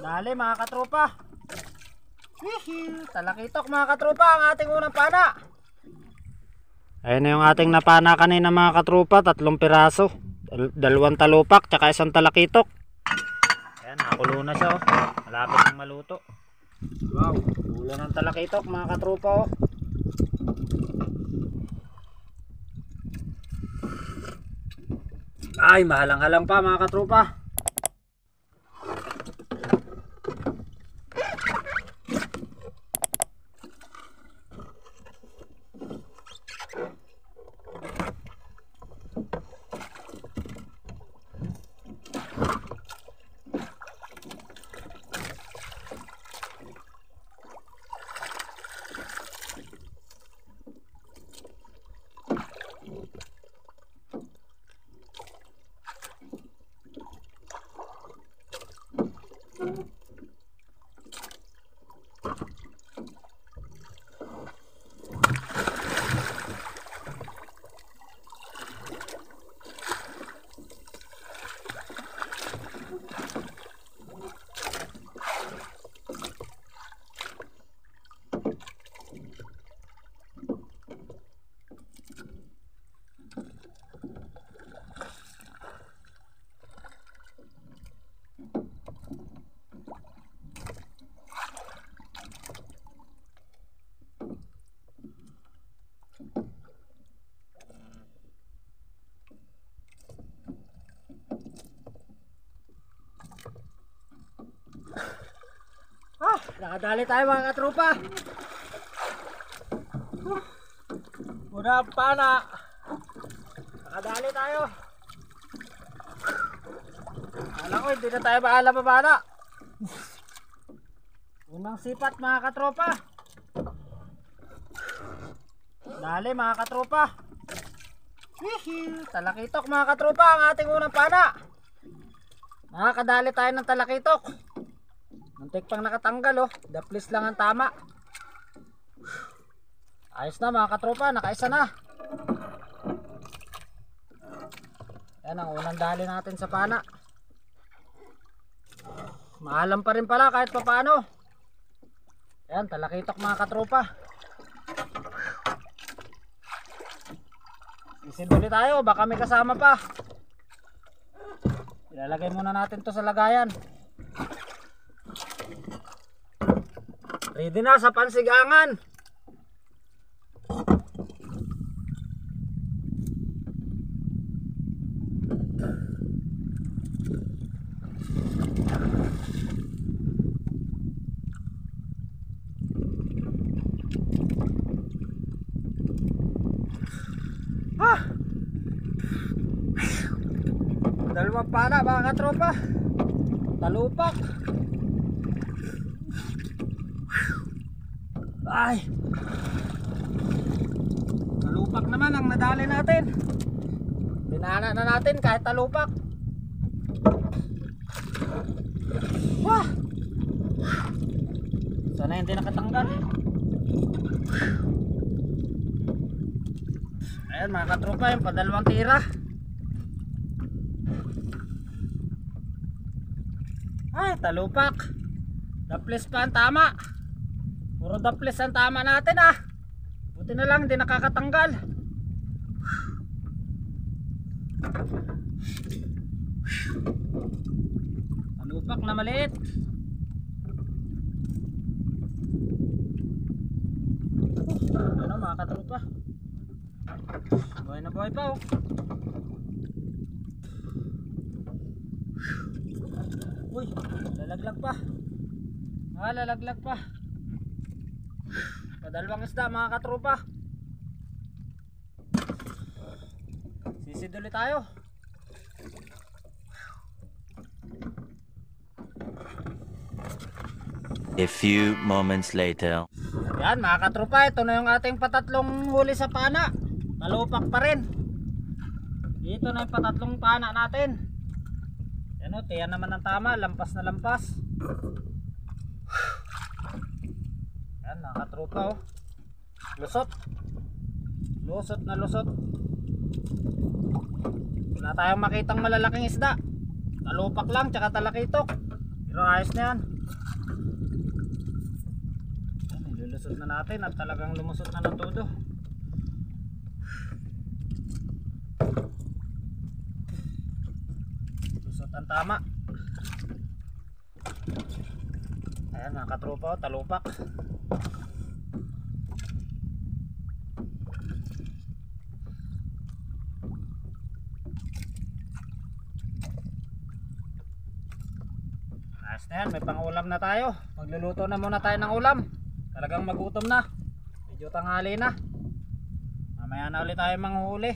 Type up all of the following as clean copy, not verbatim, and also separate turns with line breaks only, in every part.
Dali mga katropa. Talakitok mga katropa ang ating unang pana. Ayun na yung ating napana kanina mga katropa, 3 piraso. 2 talupak tsaka 1 talakitok. Ayan, nakulo na siya oh. Malapit ng maluto. Wow, ulo ng talakitok mga katropa oh. Ay, mahalang-halang pa mga katropa. Nakadali tayo mga katropa. Una pana. Nakadali tayo. Alam ko hindi na tayo maalam pa pana. Unang sipat mga katropa. Dali mga katropa. Talakitok mga katropa ang ating unang pana. Nakakadali tayo ng talakitok. Muntik pang nakatanggal oh. Daplis lang ang tama. Ayos na mga katropa, nakaisa na. Yan ang unang dali natin sa pana. Maalam pa rin pala kahit papaano. Yan, talakitok mga katropa. Isinduli tayo, baka may kasama pa. Ilalagay muna natin to sa lagayan. Ready na sa pansigangan. Dalawang pana mga katropa. Talupak. Ay, talupak naman ang nadali natin. Binana na natin kahit talupak. Wah! Sana hindi nakatanggal. Ayan mga katropa, yung padalawang tira. Ay, talupak. Daples pa ang tama. Puro daples ang tama natin ah. Buti na lang hindi nakakatanggal. Talupak na maliit. Ano mga katropa, buhay na buhay pa oh. Uy, lalaglag pa. Lalaglag pa. Padalawang isda mga katropa. Sisid ulit tayo.
A few moments later.
Yan mga katropa, ito na yung ating patatlong huli sa pana. Talupak pa rin. Dito na yung patatlong pana natin. Yan o, tiyan naman ang tama. Lampas na lampas. Yan mga katropa o. Lusot. Lusot na lusot. Wala tayong makitang malalaking isda. Talupak lang tsaka talakitok. Pero ayos na yan. Nilulusot na natin at talagang lumusot na ng todo. Lusot ang tama. Ayan mga katropa, talupak. Ayos na yan, may pang-ulam na tayo. Magluluto na muna tayo ng ulam. Talagang magutom na. Medyo tanghali na. Mamaya na ulit tayo manghuhuli.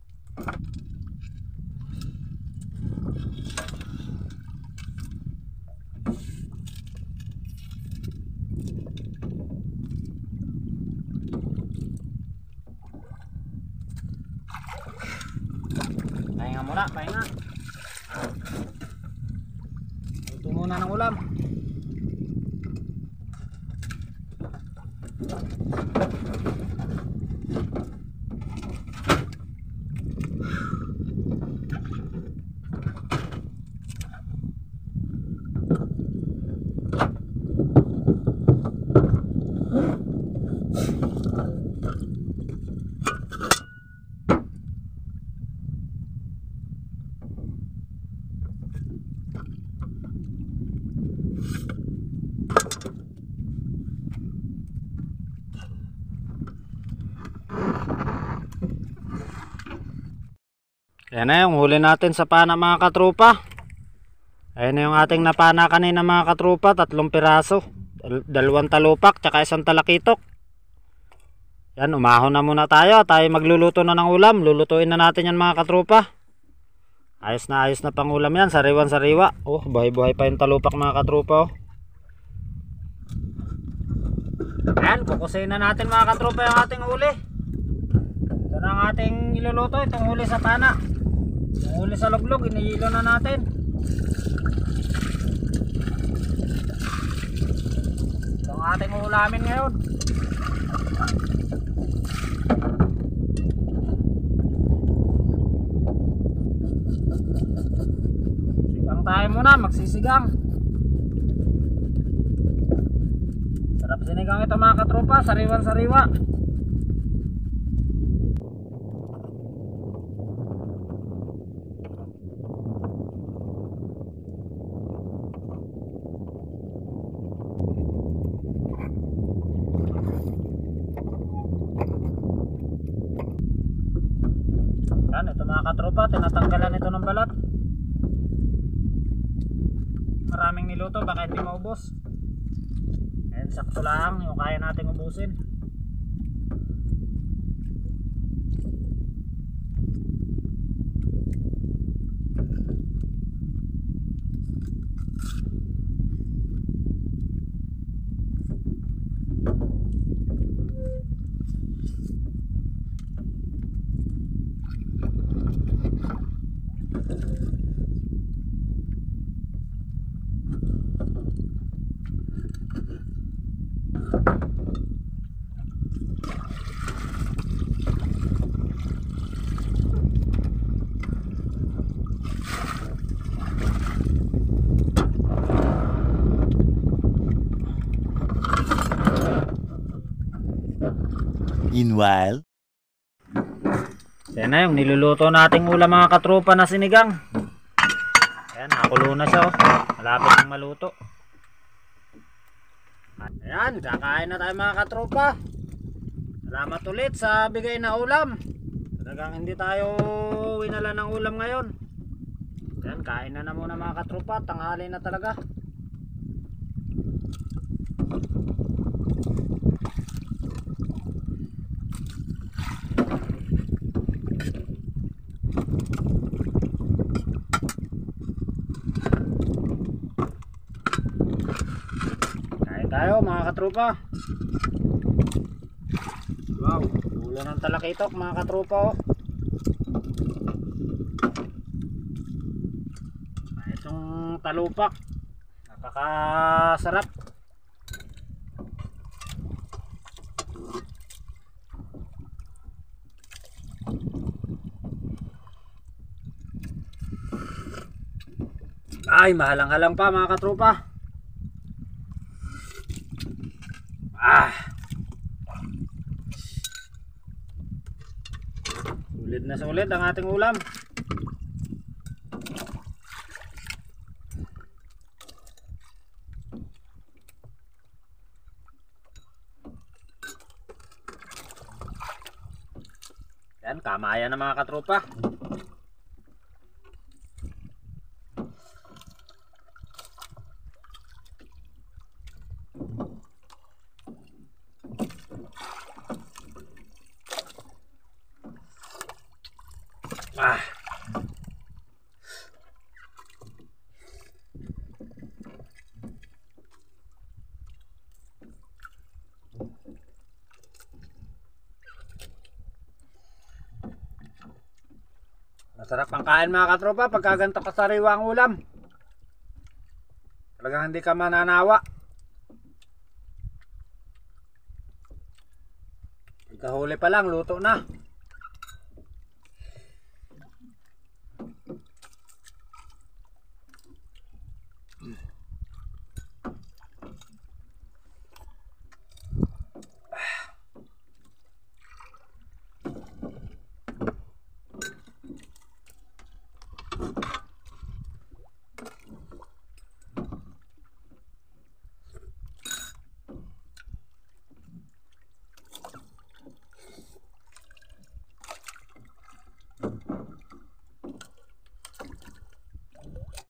Pahinga muna, pahinga. Luto muna ng ulam. Ayan na yung huli natin sa pana mga katropa. Ayan na yung ating napana kanina mga katropa, 3 piraso, 2 talupak tsaka 1 talakitok. Yan, umahon na muna tayo. Tayo magluluto na ng ulam. Lulutuin na natin yan mga katropa. Ayos na pangulam yan, sariwan sariwa. Oh, buhay-buhay pa yung talupak mga katropa. Oh. Ayan, kukusin na natin mga katropa yung ating huli. Ito na ang ating iluluto, itong huli sa pana. Yung huli sa luglog, inihilo na natin. Ito ang ating ulamin ngayon. Sigang tayo muna, magsisigang. Sarap sinigang ito mga katropa, sariwan sariwa. Yan, ito mga katropa, tinatanggalan ito ng balat. Maraming niluto, baka hindi maubos. Ayan, sakto lang yung kaya nating ubusin.
Meanwhile,
Yan na yung niluluto nating ulam mga katropa na sinigang. Ayan, nakulo na siya. Oh. Malapit ng maluto. Ayan, kakain na tayo mga katropa. Salamat ulit sa bigay na ulam. Talagang hindi tayo winala ng ulam ngayon. Ayan, kain na muna mga katropa. Tanghali na talaga. Tayo mga katropa. Wow, ulo ng talakitok mga katropa. Oh. Itong talupak, napakasarap. Ay, mahalang-halang pa mga katropa. Sulit na sulit ang ating ulam. Yan, kamayan na mga katropa. Masarap ang kain mga katropa pagka ganito kasariwa ang ulam. Talagang hindi ka mananawa. Pagkahuli pa lang, luto na.